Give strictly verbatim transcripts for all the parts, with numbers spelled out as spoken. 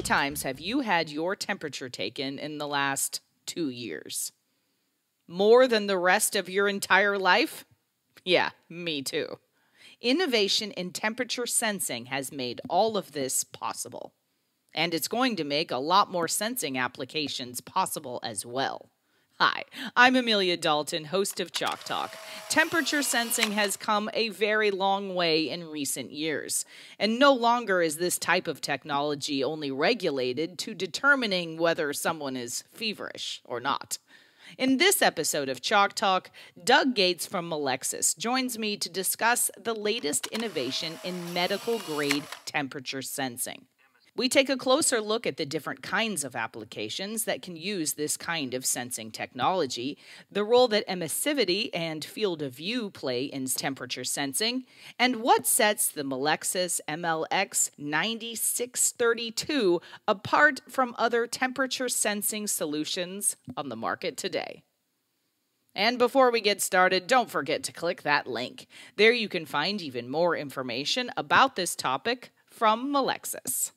times have you had your temperature taken in the last two years? More than the rest of your entire life? Yeah, me too. Innovation in temperature sensing has made all of this possible. And it's going to make a lot more sensing applications possible as well. Hi, I'm Amelia Dalton, host of Chalk Talk. Temperature sensing has come a very long way in recent years, and no longer is this type of technology only regulated to determining whether someone is feverish or not. In this episode of Chalk Talk, Doug Gates from Melexis joins me to discuss the latest innovation in medical-grade temperature sensing. We take a closer look at the different kinds of applications that can use this kind of sensing technology, the role that emissivity and field of view play in temperature sensing, and what sets the Melexis M L X ninety-six thirty-two apart from other temperature sensing solutions on the market today. And before we get started, don't forget to click that link. There you can find even more information about this topic from Melexis.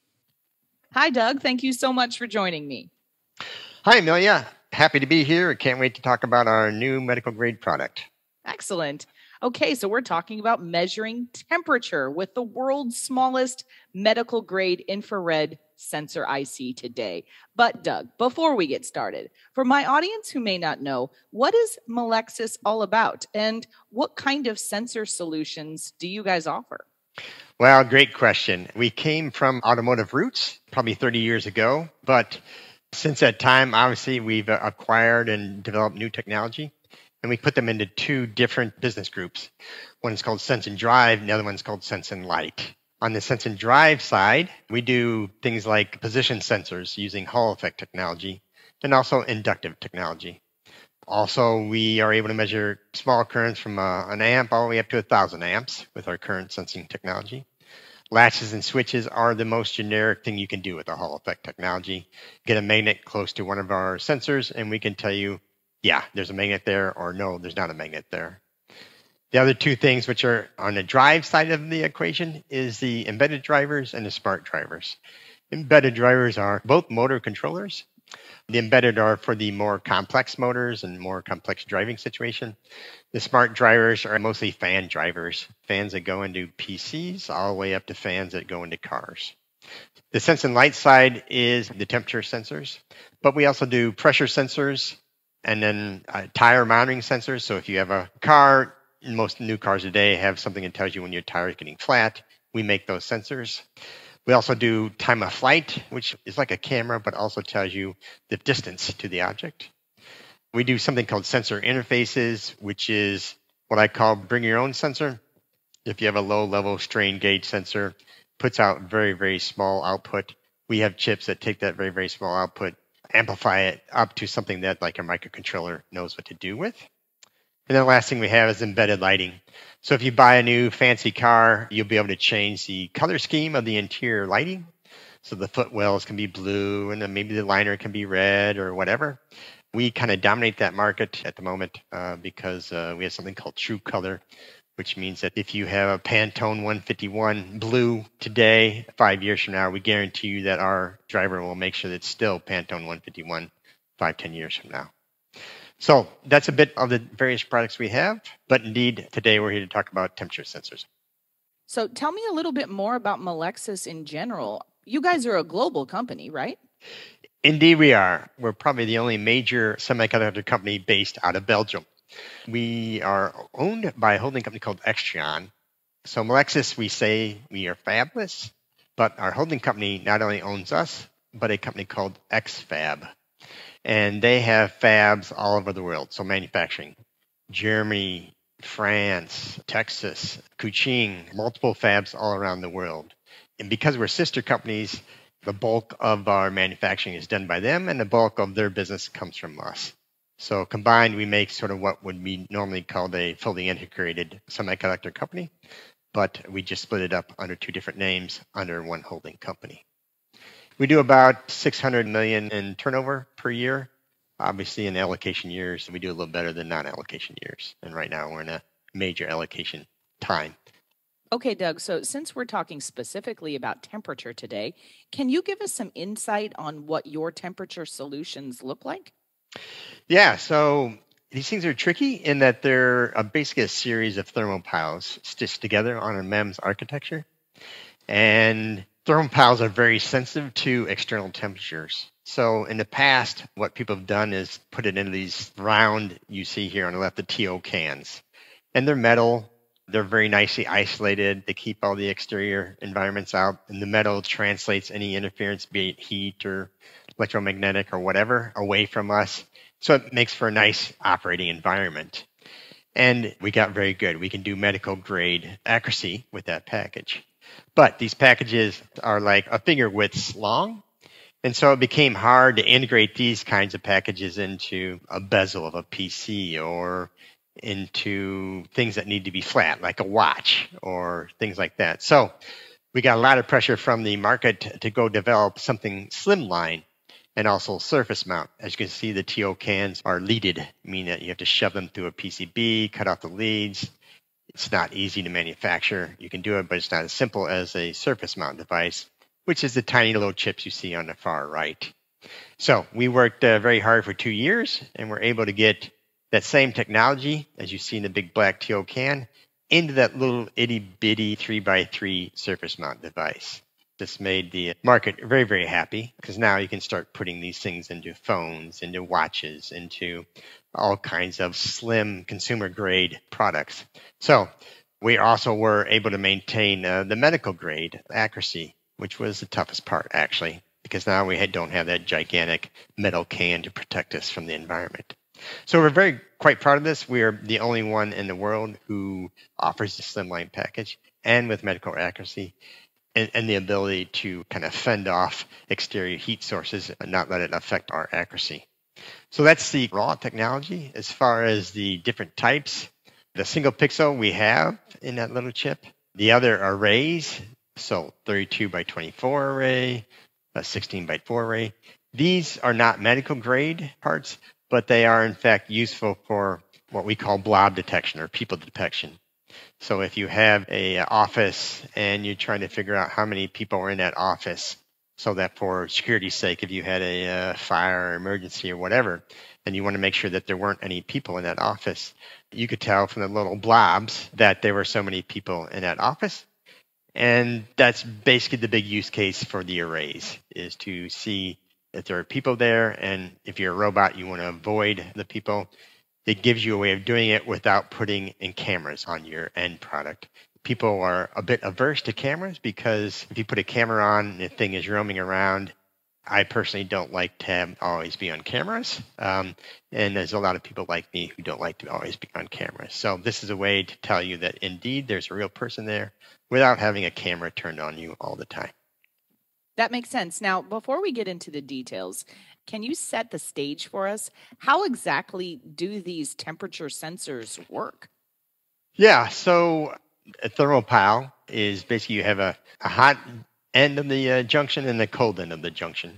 Hi, Doug. Thank you so much for joining me. Hi, Amelia. Happy to be here. I can't wait to talk about our new medical grade product. Excellent. Okay, so we're talking about measuring temperature with the world's smallest medical grade infrared sensor I C today. But Doug, before we get started, for my audience who may not know, what is Melexis all about and what kind of sensor solutions do you guys offer? Well, great question. We came from automotive roots probably thirty years ago, but since that time, obviously, we've acquired and developed new technology, and we put them into two different business groups. One is called Sense and Drive, and the other one's called Sense and Light. On the Sense and Drive side, we do things like position sensors using Hall effect technology and also inductive technology. Also, we are able to measure small currents from uh, an amp all the way up to one thousand amps with our current sensing technology. Latches and switches are the most generic thing you can do with the Hall effect technology. Get a magnet close to one of our sensors, and we can tell you, yeah, there's a magnet there, or no, there's not a magnet there. The other two things which are on the drive side of the equation is the embedded drivers and the smart drivers. Embedded drivers are both motor controllers. The embedded are for the more complex motors and more complex driving situation. The smart drivers are mostly fan drivers, fans that go into P Cs all the way up to fans that go into cars. The Sense and Light side is the temperature sensors, but we also do pressure sensors and then uh, tire monitoring sensors. So if you have a car, most new cars today have something that tells you when your tire is getting flat. We make those sensors. We also do time of flight, which is like a camera, but also tells you the distance to the object. We do something called sensor interfaces, which is what I call bring your own sensor. If you have a low-level strain gauge sensor, puts out very, very small output. We have chips that take that very, very small output, amplify it up to something that like a microcontroller knows what to do with. And then the last thing we have is embedded lighting. So if you buy a new fancy car, you'll be able to change the color scheme of the interior lighting. So the footwells can be blue, and then maybe the liner can be red or whatever. We kind of dominate that market at the moment uh, because uh, we have something called True Color, which means that if you have a Pantone one fifty-one blue today, five years from now, we guarantee you that our driver will make sure that it's still Pantone one fifty-one five, ten years from now. So that's a bit of the various products we have, but indeed, today we're here to talk about temperature sensors. So tell me a little bit more about Melexis in general. You guys are a global company, right? Indeed, we are. We're probably the only major semiconductor company based out of Belgium. We are owned by a holding company called Extrion. So Melexis, we say we are fabless, but our holding company not only owns us, but a company called X Fab. And they have fabs all over the world, so manufacturing. Germany, France, Texas, Kuching, multiple fabs all around the world. And because we're sister companies, the bulk of our manufacturing is done by them, and the bulk of their business comes from us. So combined, we make sort of what would be normally called a fully integrated semiconductor company, but we just split it up under two different names under one holding company. We do about six hundred million dollars in turnover per year. Obviously, in allocation years, we do a little better than non-allocation years. And right now, we're in a major allocation time. Okay, Doug, so since we're talking specifically about temperature today, can you give us some insight on what your temperature solutions look like? Yeah, so these things are tricky in that they're a, basically a series of thermopiles stitched together on a MEMS architecture. And thermopiles are very sensitive to external temperatures. So in the past, what people have done is put it into these round, you see here on the left, the T O cans. And they're metal. They're very nicely isolated. They keep all the exterior environments out. And the metal translates any interference, be it heat or electromagnetic or whatever, away from us. So it makes for a nice operating environment. And we got very good. We can do medical grade accuracy with that package. But these packages are like a finger width long. And so it became hard to integrate these kinds of packages into a bezel of a P C or into things that need to be flat, like a watch or things like that. So we got a lot of pressure from the market to go develop something slimline and also surface mount. As you can see, the T O cans are leaded, meaning that you have to shove them through a P C B, cut off the leads. It's not easy to manufacture. You can do it, but it's not as simple as a surface mount device, which is the tiny little chips you see on the far right. So we worked uh, very hard for two years, and we're able to get that same technology, as you see in the big black T O can, into that little itty bitty three by three surface mount device. This made the market very, very happy because now you can start putting these things into phones, into watches, into all kinds of slim consumer grade products. So we also were able to maintain uh, the medical grade accuracy, which was the toughest part actually, because now we had, don't have that gigantic metal can to protect us from the environment. So we're very quite proud of this. We are the only one in the world who offers the slimline package and with medical accuracy and, and the ability to kind of fend off exterior heat sources and not let it affect our accuracy. So that's the raw technology. As far as the different types, the single pixel we have in that little chip, the other arrays, so thirty-two by twenty-four array, a sixteen by four array, these are not medical grade parts, but they are in fact useful for what we call blob detection or people detection. So if you have a office and you're trying to figure out how many people are in that office, so that for security's sake, if you had a uh, fire or emergency or whatever, and you want to make sure that there weren't any people in that office, you could tell from the little blobs that there were so many people in that office. And that's basically the big use case for the arrays, is to see if there are people there. And if you're a robot, you want to avoid the people. It gives you a way of doing it without putting in cameras on your end product. People are a bit averse to cameras because if you put a camera on and the thing is roaming around, I personally don't like to have, always be on cameras. Um, and there's a lot of people like me who don't like to always be on cameras. So this is a way to tell you that indeed there's a real person there without having a camera turned on you all the time. That makes sense. Now, before we get into the details, can you set the stage for us? How exactly do these temperature sensors work? Yeah, so a thermopile is basically you have a, a hot end of the uh, junction and the cold end of the junction.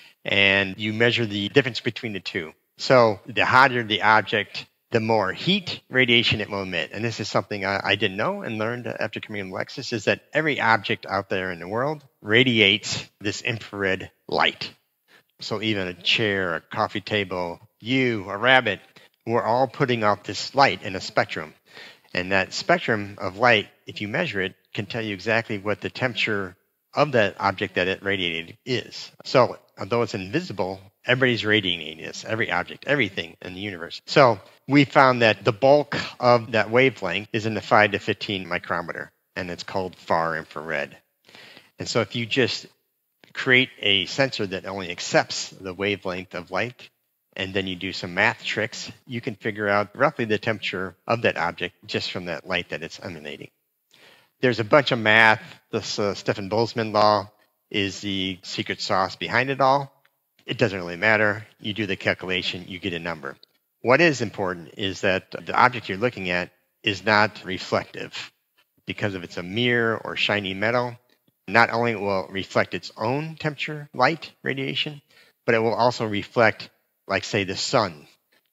And you measure the difference between the two. So the hotter the object, the more heat radiation it will emit. And this is something I, I didn't know and learned after coming in Lexus, is that every object out there in the world radiates this infrared light. So even a chair, a coffee table, you, a rabbit, we're all putting off this light in a spectrum. And that spectrum of light, if you measure it, can tell you exactly what the temperature of that object that it radiated is. So although it's invisible, everybody's radiating this, every object, everything in the universe. So we found that the bulk of that wavelength is in the five to fifteen micrometer, and it's called far infrared. And so if you just create a sensor that only accepts the wavelength of light, and then you do some math tricks, you can figure out roughly the temperature of that object just from that light that it's emanating. There's a bunch of math. This uh, Stefan Boltzmann law is the secret sauce behind it all. It doesn't really matter. You do the calculation, you get a number. What is important is that the object you're looking at is not reflective. Because if it's a mirror or shiny metal, not only will it reflect its own temperature, light, radiation, but it will also reflect, like, say, the sun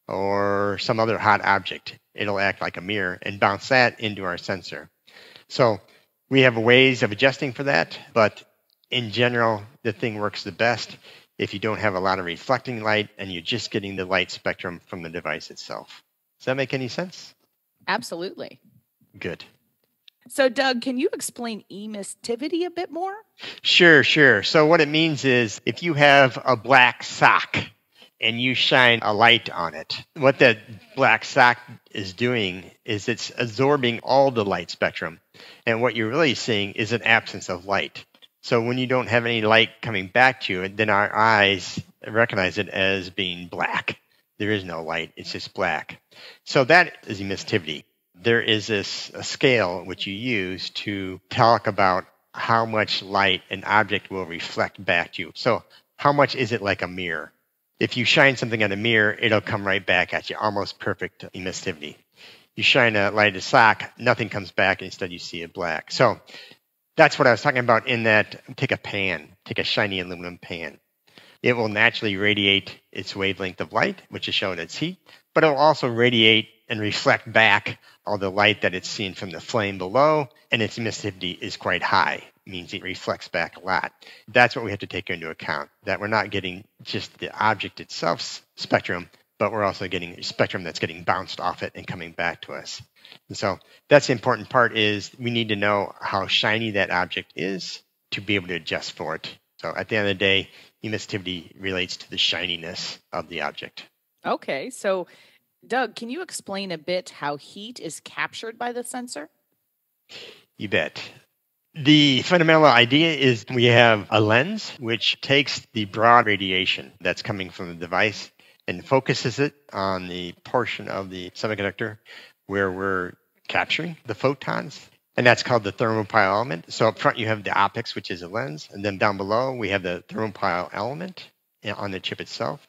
or some other hot object. It'll act like a mirror and bounce that into our sensor. So We have ways of adjusting for that, but in general, the thing works the best if you don't have a lot of reflecting light and you're just getting the light spectrum from the device itself. Does that make any sense? Absolutely. Good. So, Doug, can you explain emistivity a bit more? Sure, sure. So what it means is if you have a black sock and you shine a light on it, what that black sock is doing is it's absorbing all the light spectrum. And what you're really seeing is an absence of light. So when you don't have any light coming back to you, then our eyes recognize it as being black. There is no light. It's just black. So that is emistivity. There is this a scale which you use to talk about how much light an object will reflect back to you. So how much is it like a mirror? If you shine something on a mirror, it'll come right back at you, almost perfect emistivity. You shine a light at a sock, nothing comes back, instead you see it black. So that's what I was talking about in that, take a pan, take a shiny aluminum pan. It will naturally radiate its wavelength of light, which is showing its heat, but it will also radiate and reflect back all the light that it's seen from the flame below, and its emistivity is quite high. It means it reflects back a lot. That's what we have to take into account, that we're not getting just the object itself's spectrum, but we're also getting a spectrum that's getting bounced off it and coming back to us. And so that's the important part, is we need to know how shiny that object is to be able to adjust for it. So at the end of the day, emistivity relates to the shininess of the object. Okay, so Doug, can you explain a bit how heat is captured by the sensor? You bet. The fundamental idea is we have a lens which takes the broad radiation that's coming from the device and focuses it on the portion of the semiconductor where we're capturing the photons, and that's called the thermopile element. So up front you have the optics, which is a lens, and then down below we have the thermopile element on the chip itself.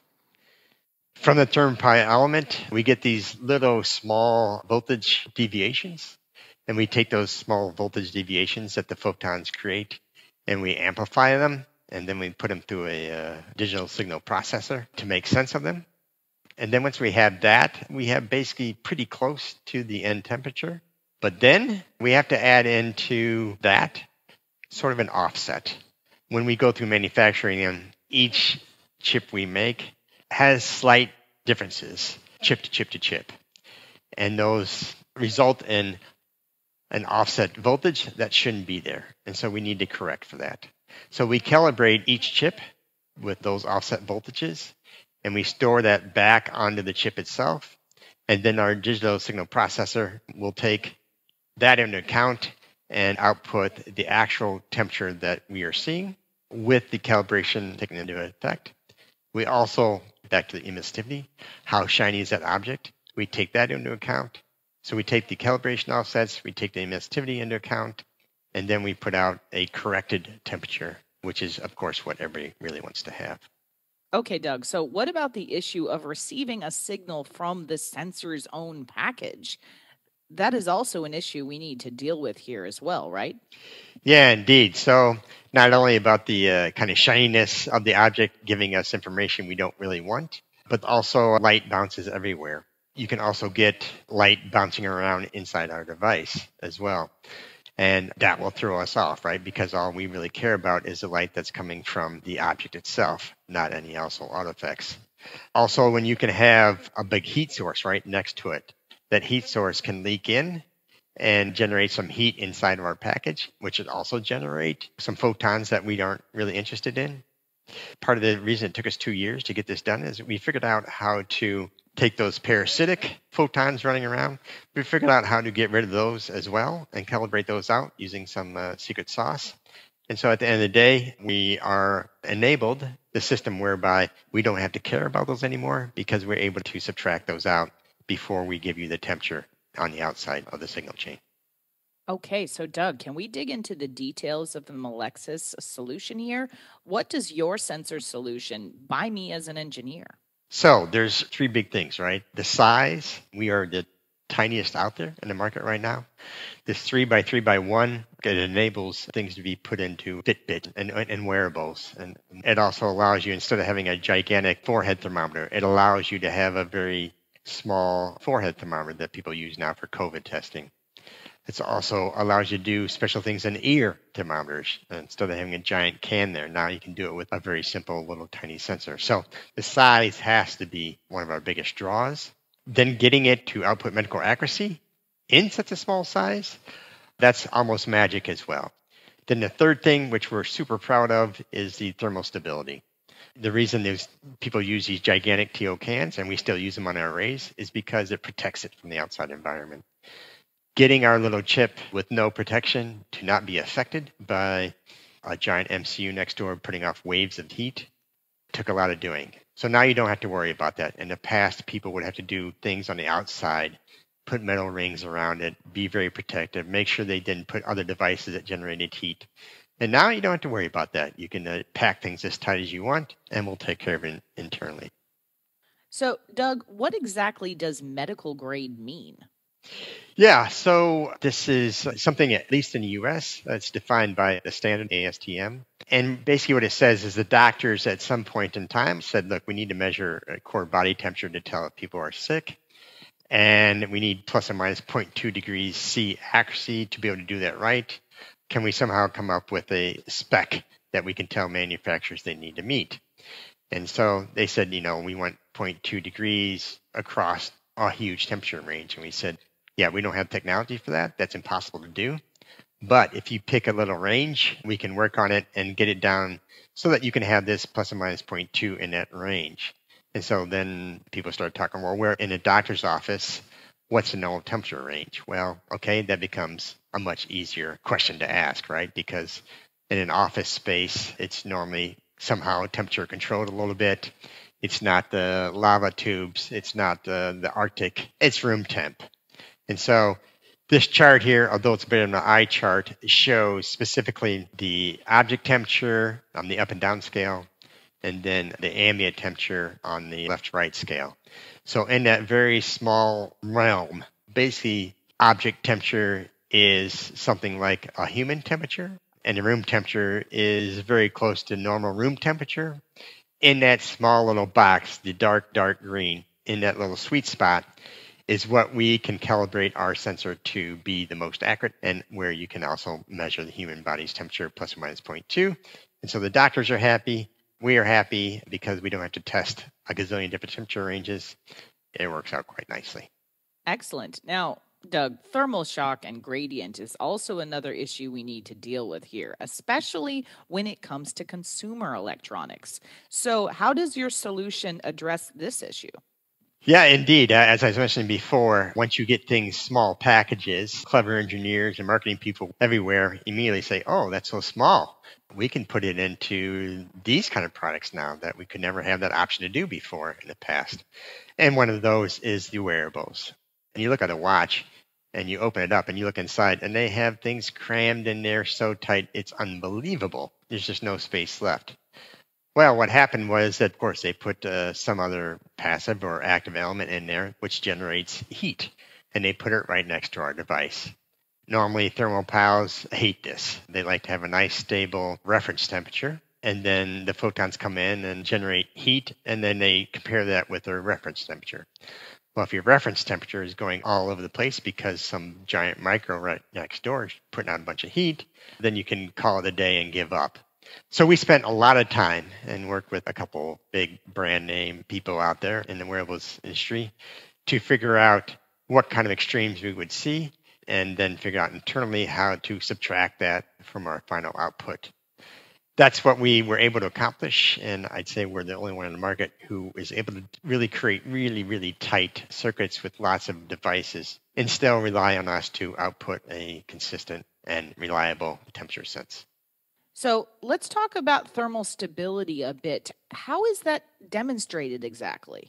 From the thermopile element, we get these little small voltage deviations, and we take those small voltage deviations that the photons create, and we amplify them, and then we put them through a uh, digital signal processor to make sense of them. And then once we have that, we have basically pretty close to the end temperature. But then we have to add into that sort of an offset. When we go through manufacturing, and each chip we make has slight differences, chip to chip to chip. And those result in an offset voltage that shouldn't be there. And so we need to correct for that. So we calibrate each chip with those offset voltages, and we store that back onto the chip itself. And then our digital signal processor will take that into account and output the actual temperature that we are seeing with the calibration taken into effect. We also, back to the emistivity, how shiny is that object? We take that into account. So we take the calibration offsets, we take the emistivity into account, and then we put out a corrected temperature, which is, of course, what everybody really wants to have. Okay, Doug, so what about the issue of receiving a signal from the sensor's own package? That is also an issue we need to deal with here as well, right? Yeah, indeed. So not only about the uh, kind of shininess of the object giving us information we don't really want, but also light bounces everywhere. You can also get light bouncing around inside our device as well. And that will throw us off, right? Because all we really care about is the light that's coming from the object itself, not any also artifacts. Also, when you can have a big heat source right next to it, that heat source can leak in and generate some heat inside of our package, which would also generate some photons that we aren't really interested in. Part of the reason it took us two years to get this done is we figured out how to take those parasitic photons running around. We figured out how to get rid of those as well and calibrate those out using some uh, secret sauce. And so at the end of the day, we are enabled the system whereby we don't have to care about those anymore because we're able to subtract those out before we give you the temperature on the outside of the signal chain. Okay, so Doug, can we dig into the details of the Melexis solution here? What does your sensor solution buy me as an engineer? So there's three big things, right? The size, we are the tiniest out there in the market right now. This three by three by one, it enables things to be put into Fitbit and, and wearables. And it also allows you, instead of having a gigantic forehead thermometer, it allows you to have a very small forehead thermometer that people use now for COVID testing. It also allows you to do special things in ear thermometers. Instead of having a giant can there, now you can do it with a very simple little tiny sensor. So the size has to be one of our biggest draws. Then getting it to output medical accuracy in such a small size, that's almost magic as well. Then the third thing, which we're super proud of, is the thermal stability. The reason there's people use these gigantic T O cans, and we still use them on our arrays, is because it protects it from the outside environment. Getting our little chip with no protection to not be affected by a giant M C U next door putting off waves of heat took a lot of doing. So now you don't have to worry about that. In the past, people would have to do things on the outside, put metal rings around it, be very protective, make sure they didn't put other devices that generated heat. And now you don't have to worry about that. You can uh, pack things as tight as you want, and we'll take care of it internally. So, Doug, what exactly does medical grade mean? Yeah, so this is something, at least in the U S, that's defined by the standard A S T M. And basically what it says is the doctors at some point in time said, look, we need to measure a core body temperature to tell if people are sick. And we need plus or minus zero point two degrees C accuracy to be able to do that right. Can we somehow come up with a spec that we can tell manufacturers they need to meet? And so they said, you know, we want zero point two degrees across a huge temperature range. And we said, yeah, we don't have technology for that. That's impossible to do. But if you pick a little range, we can work on it and get it down so that you can have this plus or minus zero point two in that range. And so then people start talking, well, we're in a doctor's office. What's the normal temperature range? Well, okay, that becomes a much easier question to ask, right? Because in an office space, it's normally somehow temperature controlled a little bit. It's not the lava tubes. It's not the, the Arctic. It's room temp. And so this chart here, although it's a bit of an eye chart, shows specifically the object temperature on the up and down scale, and then the ambient temperature on the left-right scale. So in that very small realm, basically object temperature is something like a human temperature, and the room temperature is very close to normal room temperature. In that small little box, the dark, dark green, in that little sweet spot, is what we can calibrate our sensor to be the most accurate, and where you can also measure the human body's temperature plus or minus zero point two. And so the doctors are happy. We are happy because we don't have to test a gazillion different temperature ranges. It works out quite nicely. Excellent. Now, Doug, thermal shock and gradient is also another issue we need to deal with here, especially when it comes to consumer electronics. So how does your solution address this issue? Yeah, indeed. As I was mentioning before, once you get things small packages, clever engineers and marketing people everywhere immediately say, oh, that's so small. We can put it into these kind of products now that we could never have that option to do before in the past. And one of those is the wearables. And you look at a watch and you open it up and you look inside and they have things crammed in there so tight, it's unbelievable. There's just no space left. Well, what happened was that, of course, they put uh, some other passive or active element in there, which generates heat, and they put it right next to our device. Normally, thermal pals hate this. They like to have a nice, stable reference temperature, and then the photons come in and generate heat, and then they compare that with their reference temperature. Well, if your reference temperature is going all over the place because some giant micro right next door is putting out a bunch of heat, then you can call it a day and give up. So we spent a lot of time and worked with a couple big brand name people out there in the wearables industry to figure out what kind of extremes we would see and then figure out internally how to subtract that from our final output. That's what we were able to accomplish, and I'd say we're the only one in the market who is able to really create really, really tight circuits with lots of devices and still rely on us to output a consistent and reliable temperature sense. So let's talk about thermal stability a bit. How is that demonstrated exactly?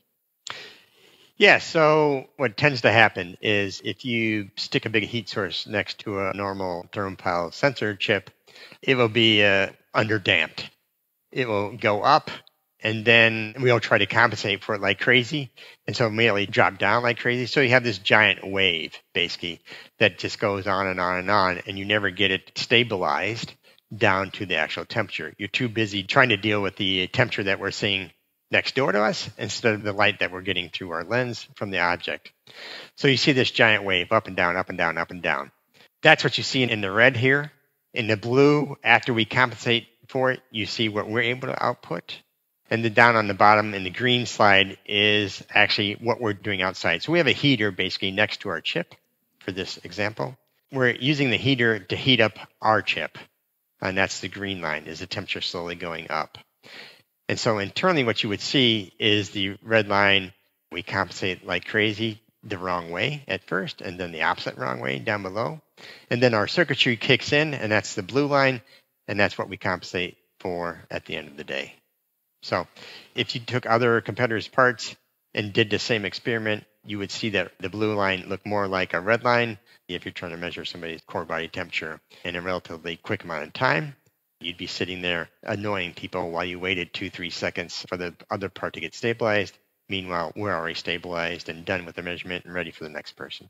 Yeah, so what tends to happen is if you stick a big heat source next to a normal thermal sensor chip, it will be uh, underdamped. It will go up, and then we'll try to compensate for it like crazy, and so immediately drop down like crazy. So you have this giant wave, basically, that just goes on and on and on, and you never get it stabilized down to the actual temperature. You're too busy trying to deal with the temperature that we're seeing next door to us instead of the light that we're getting through our lens from the object. So you see this giant wave up and down, up and down, up and down. That's what you see in the red here. In the blue, after we compensate for it, you see what we're able to output. And then down on the bottom in the green slide is actually what we're doing outside. So we have a heater basically next to our chip for this example. We're using the heater to heat up our chip. And that's the green line, is the temperature slowly going up. And so internally what you would see is the red line, we compensate like crazy the wrong way at first, and then the opposite wrong way down below. And then our circuitry kicks in, and that's the blue line, and that's what we compensate for at the end of the day. So if you took other competitors' parts and did the same experiment, you would see that the blue line looked more like a red line. If you're trying to measure somebody's core body temperature in a relatively quick amount of time, you'd be sitting there annoying people while you waited two, three seconds for the other part to get stabilized. Meanwhile, we're already stabilized and done with the measurement and ready for the next person.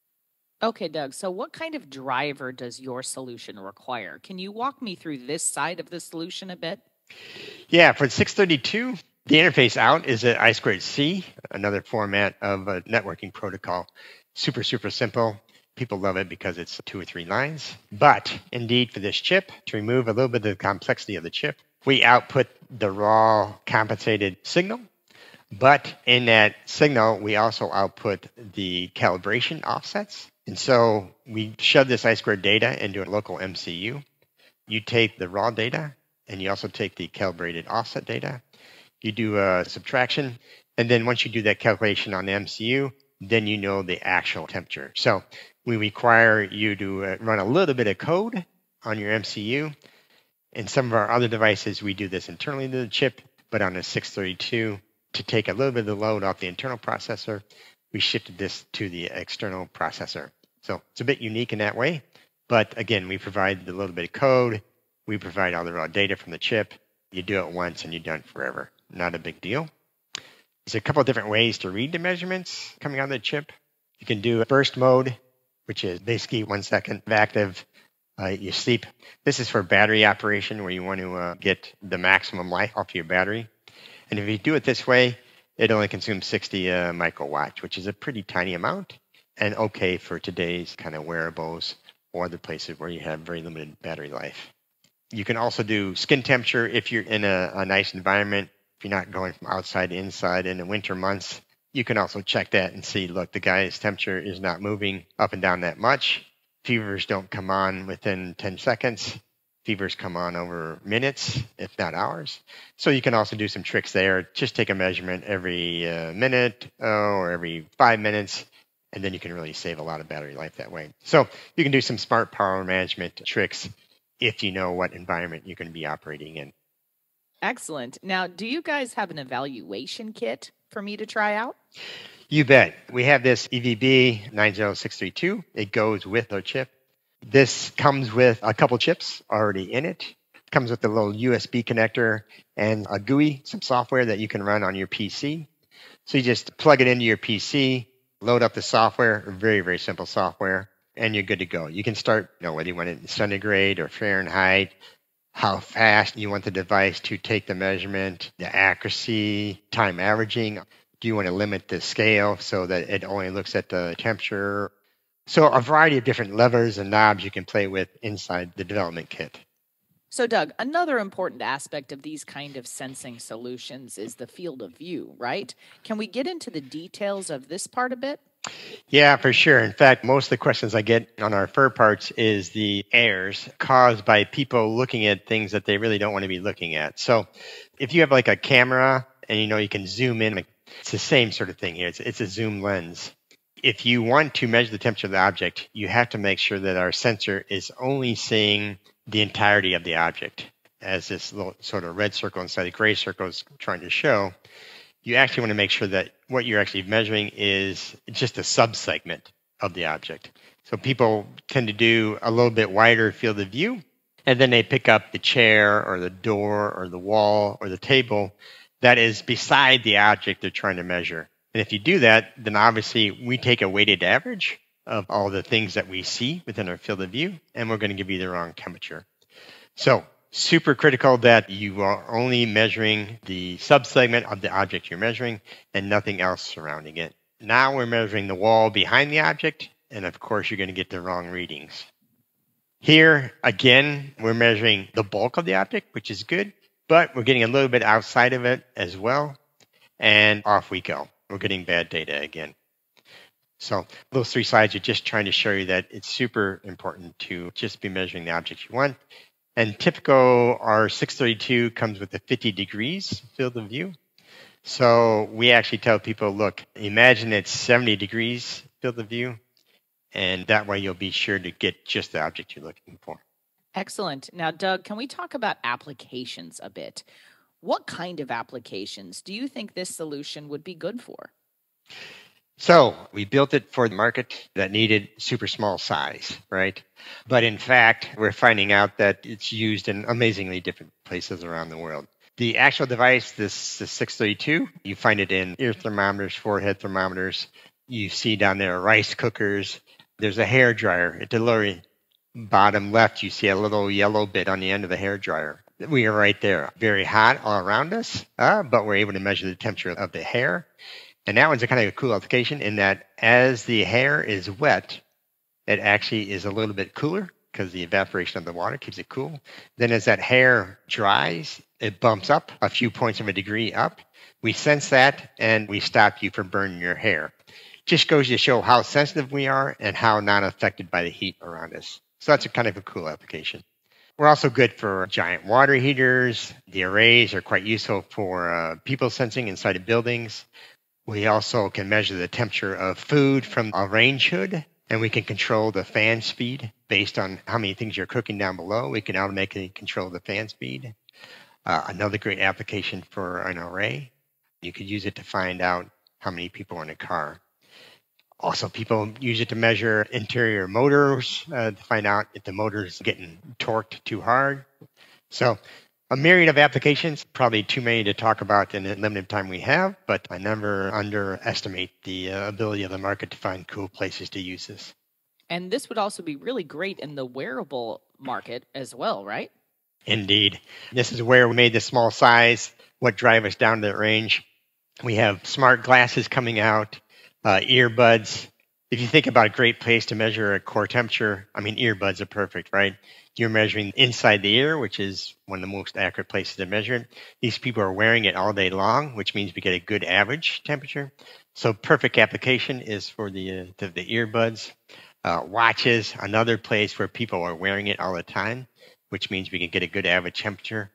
Okay, Doug, so what kind of driver does your solution require? Can you walk me through this side of the solution a bit? Yeah, for six thirty-two, the interface out is at I squared C, another format of a networking protocol. Super, super simple. People love it because it's two or three lines. But indeed, for this chip, to remove a little bit of the complexity of the chip, we output the raw compensated signal. But in that signal, we also output the calibration offsets. And so we shove this I squared data into a local M C U. You take the raw data, and you also take the calibrated offset data. You do a subtraction, and then once you do that calculation on the M C U, then you know the actual temperature. So we require you to uh, run a little bit of code on your M C U. In some of our other devices, we do this internally to the chip, but on a six thirty-two, to take a little bit of the load off the internal processor, we shifted this to the external processor. So it's a bit unique in that way. But again, we provide a little bit of code. We provide all the raw data from the chip. You do it once and you're done forever. Not a big deal. There's a couple of different ways to read the measurements coming out of the chip. You can do burst mode, which is basically one second of active. Uh, you sleep. This is for battery operation where you want to uh, get the maximum life off your battery. And if you do it this way, it only consumes sixty uh, microwatts, which is a pretty tiny amount and okay for today's kind of wearables or other places where you have very limited battery life. You can also do skin temperature if you're in a, a nice environment. If you're not going from outside to inside in the winter months, you can also check that and see, look, the guy's temperature is not moving up and down that much. Fevers don't come on within ten seconds. Fevers come on over minutes, if not hours. So you can also do some tricks there. Just take a measurement every uh, minute oh, or every five minutes, and then you can really save a lot of battery life that way. So you can do some smart power management tricks if you know what environment you're going to be operating in. Excellent. Now, do you guys have an evaluation kit for me to try out? You bet. We have this E V B nine zero six three two. It goes with our chip. This comes with a couple chips already in it. It comes with a little U S B connector and a G U I, some software that you can run on your P C. So you just plug it into your P C, load up the software, very, very simple software, and you're good to go. You can start, you know, whether you want it in centigrade or Fahrenheit, how fast you want the device to take the measurement, the accuracy, time averaging. Do you want to limit the scale so that it only looks at the temperature? So a variety of different levers and knobs you can play with inside the development kit. So, Doug, another important aspect of these kind of sensing solutions is the field of view, right? Can we get into the details of this part a bit? Yeah, for sure. In fact, most of the questions I get on our fur parts is the errors caused by people looking at things that they really don't want to be looking at. So if you have like a camera and you know you can zoom in, it's the same sort of thing here. It's, it's a zoom lens. If you want to measure the temperature of the object, you have to make sure that our sensor is only seeing the entirety of the object, as this little sort of red circle inside the gray circle is trying to show. You actually want to make sure that what you're actually measuring is just a subsegment of the object. So people tend to do a little bit wider field of view, and then they pick up the chair or the door or the wall or the table that is beside the object they're trying to measure. And if you do that, then obviously we take a weighted average of all the things that we see within our field of view, and we're going to give you the wrong temperature. So super critical that you are only measuring the subsegment of the object you're measuring and nothing else surrounding it. Now we're measuring the wall behind the object, and of course you're going to get the wrong readings. Here, again, we're measuring the bulk of the object, which is good, but we're getting a little bit outside of it as well, and off we go. We're getting bad data again. So those three slides are just trying to show you that it's super important to just be measuring the objects you want. And typical, our six thirty-two comes with a fifty degrees field of view. So we actually tell people, look, imagine it's seventy degrees field of view, and that way you'll be sure to get just the object you're looking for. Excellent. Now, Doug, can we talk about applications a bit? What kind of applications do you think this solution would be good for? So we built it for the market that needed super small size, right? But in fact, we're finding out that it's used in amazingly different places around the world. The actual device, this, this six thirty-two, you find it in ear thermometers, forehead thermometers. You see down there rice cookers. There's a hair dryer. At the lower bottom left, you see a little yellow bit on the end of the hair dryer. We are right there. Very hot all around us, uh, but we're able to measure the temperature of the hair. And that one's a kind of a cool application in that as the hair is wet, it actually is a little bit cooler because the evaporation of the water keeps it cool. Then as that hair dries, it bumps up a few points of a degree up. We sense that and we stop you from burning your hair. Just goes to show how sensitive we are and how not affected by the heat around us. So that's a kind of a cool application. We're also good for giant water heaters. The arrays are quite useful for uh, people sensing inside of buildings. We also can measure the temperature of food from a range hood, and we can control the fan speed based on how many things you're cooking down below. We can automatically control the fan speed. Uh, another great application for an array. You could use it to find out how many people are in a car. Also, people use it to measure interior motors uh, to find out if the motor's getting torqued too hard. So a myriad of applications, probably too many to talk about in the limited time we have, but I never underestimate the uh, ability of the market to find cool places to use this. And this would also be really great in the wearable market as well, right? Indeed. This is where we made the small size, what drive us down to the range. We have smart glasses coming out, uh, earbuds. If you think about a great place to measure a core temperature, I mean, earbuds are perfect, right? You're measuring inside the ear, which is one of the most accurate places to measure it. These people are wearing it all day long, which means we get a good average temperature. So perfect application is for the, uh, the, the earbuds. Uh, watches, another place where people are wearing it all the time, which means we can get a good average temperature.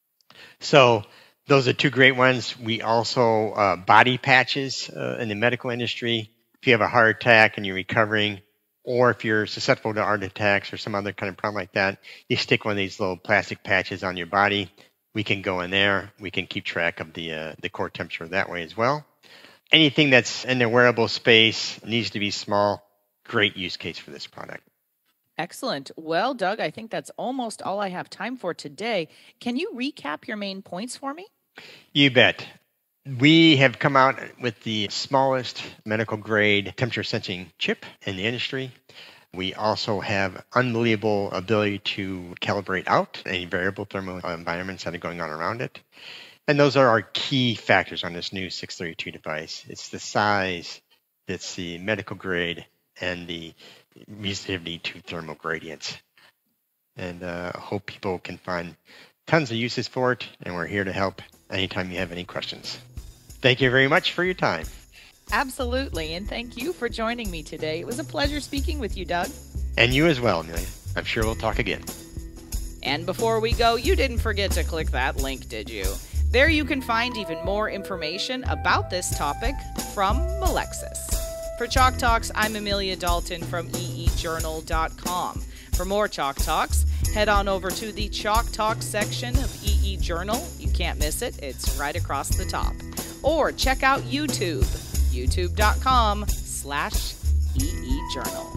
So those are two great ones. We also, uh, body patches uh, in the medical industry. If you have a heart attack and you're recovering, or if you're susceptible to heart attacks or some other kind of problem like that, you stick one of these little plastic patches on your body. We can go in there. We can keep track of the, uh, the core temperature that way as well. Anything that's in the wearable space needs to be small. Great use case for this product. Excellent. Well, Doug, I think that's almost all I have time for today. Can you recap your main points for me? You bet. We have come out with the smallest medical grade temperature sensing chip in the industry. We also have unbelievable ability to calibrate out any variable thermal environments that are going on around it. And those are our key factors on this new six thirty-two device. It's the size, it's the medical grade, and the resistivity to thermal gradients. And I uh, hope people can find tons of uses for it, and we're here to help anytime you have any questions. Thank you very much for your time. Absolutely, and thank you for joining me today. It was a pleasure speaking with you, Doug. And you as well, Amelia. I'm sure we'll talk again. And before we go, you didn't forget to click that link, did you? There you can find even more information about this topic from Melexis. For Chalk Talks, I'm Amelia Dalton from E E journal dot com. For more Chalk Talks, head on over to the Chalk Talk section of E E Journal. You can't miss it. It's right across the top. Or check out YouTube, youtube dot com slash E E Journal.